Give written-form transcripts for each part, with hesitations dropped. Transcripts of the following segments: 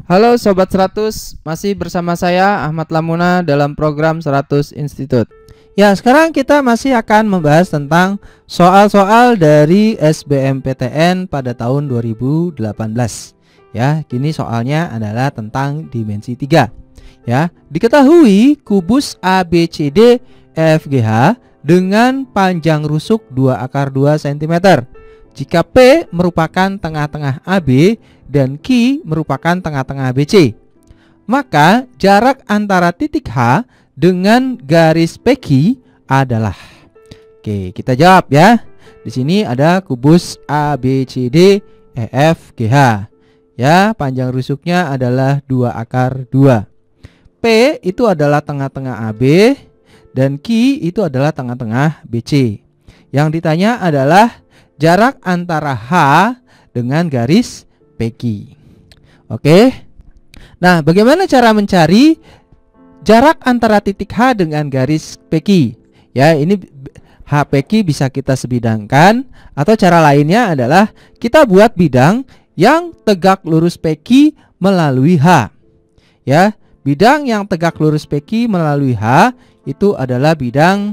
Halo Sobat 100, masih bersama saya Ahmad Lamuna dalam program 100 Institute. Ya, sekarang kita masih akan membahas tentang soal-soal dari SBMPTN pada tahun 2018. Ya, kini soalnya adalah tentang dimensi 3. Ya, diketahui kubus ABCD EFGH dengan panjang rusuk 2 × 2 cm. Jika P merupakan tengah-tengah AB dan Q merupakan tengah-tengah BC, maka jarak antara titik H dengan garis PQ adalah. Oke, kita jawab ya. Di sini ada kubus ABCD EFGH. Ya, panjang rusuknya adalah 2 × 2. P itu adalah tengah-tengah AB dan Q itu adalah tengah-tengah BC. Yang ditanya adalah jarak antara H dengan garis PQ. Oke. Nah, bagaimana cara mencari jarak antara titik H dengan garis PQ? Ya, ini HPQ bisa kita sebidangkan, atau cara lainnya adalah kita buat bidang yang tegak lurus PQ melalui H. Ya, bidang yang tegak lurus PQ melalui H itu adalah bidang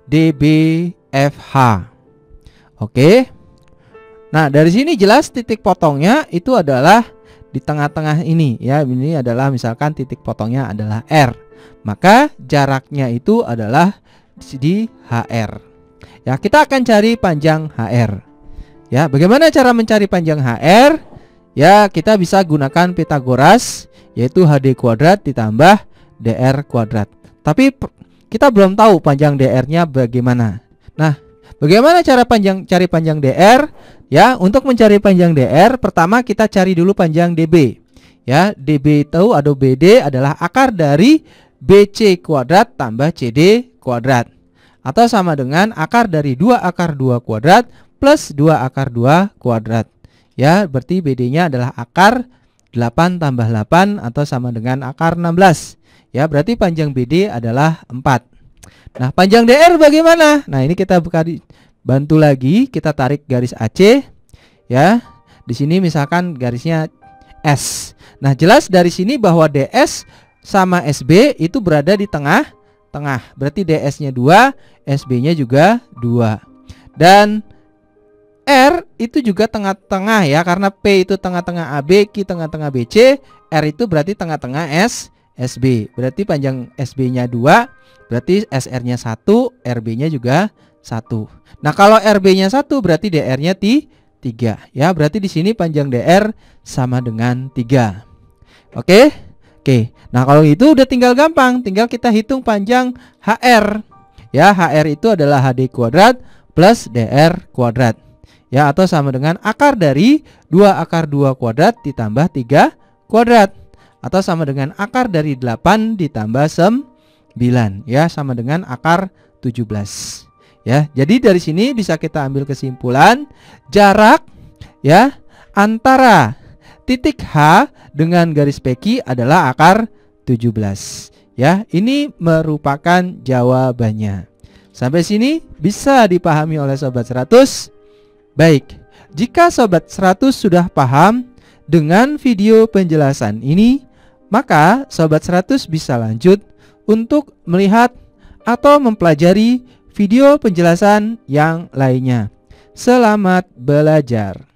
DBFH. Oke. Nah, dari sini jelas titik potongnya itu adalah di tengah-tengah ini ya. Ini adalah misalkan titik potongnya adalah R. Maka jaraknya itu adalah di HR. Ya, kita akan cari panjang HR. Ya, bagaimana cara mencari panjang HR? Ya, kita bisa gunakan Pythagoras, yaitu HD kuadrat ditambah DR kuadrat. Tapi kita belum tahu panjang DR-nya bagaimana. Nah, bagaimana cara cari panjang DR? Ya, untuk mencari panjang DR, pertama kita cari dulu panjang DB. Ya, DB itu atau BD adalah akar dari BC kuadrat tambah CD kuadrat, atau sama dengan akar dari 2 × 2 kuadrat plus 2 × 2 kuadrat. Ya, berarti BD-nya adalah akar 8 tambah 8 atau sama dengan akar 16. Ya, berarti panjang BD adalah 4. Nah, panjang DR bagaimana? Nah, ini kita bantu lagi, kita tarik garis AC. Ya, di sini misalkan garisnya S. Nah, jelas dari sini bahwa DS sama SB itu berada di tengah-tengah. Berarti DS-nya 2, SB-nya juga 2. Dan R itu juga tengah-tengah ya, karena P itu tengah-tengah AB, Q tengah-tengah BC, R itu berarti tengah-tengah SB. Berarti panjang SB-nya 2, berarti SR-nya 1, RB-nya juga 1. Nah, kalau RB-nya 1 berarti DR-nya 3. Ya, berarti di sini panjang DR sama dengan 3. Oke? Oke. Nah, kalau itu udah tinggal gampang, tinggal kita hitung panjang HR. Ya, HR itu adalah HD kuadrat plus DR kuadrat. Ya, atau sama dengan akar dari 2 × 2 kuadrat ditambah 3 kuadrat, atau sama dengan akar dari 8 ditambah 9. Ya, sama dengan akar 17. Ya, jadi dari sini bisa kita ambil kesimpulan jarak ya antara titik H dengan garis PQ adalah akar 17. Ya, ini merupakan jawabannya. Sampai sini bisa dipahami oleh Sobat 100? Baik, jika Sobat 100 sudah paham dengan video penjelasan ini, maka Sobat 100 bisa lanjut untuk melihat atau mempelajari video penjelasan yang lainnya. Selamat belajar.